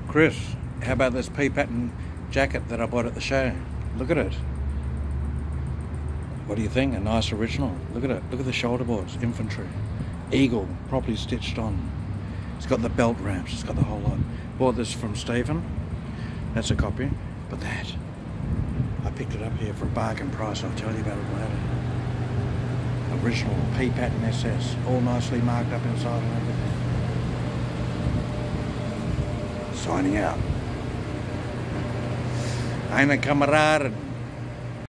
Chris, how about this pea pattern jacket that I bought at the show? Look at it. What do you think? A nice original. Look at it. Look at the shoulder boards. Infantry. Eagle. Properly stitched on. It's got the belt ramps. It's got the whole lot. Bought this from Stephen. That's a copy. But that, I picked it up here for a bargain price. I'll tell you about it later. Original pea pattern SS. All nicely marked up inside and everything. Signing out. Eine Kameraden.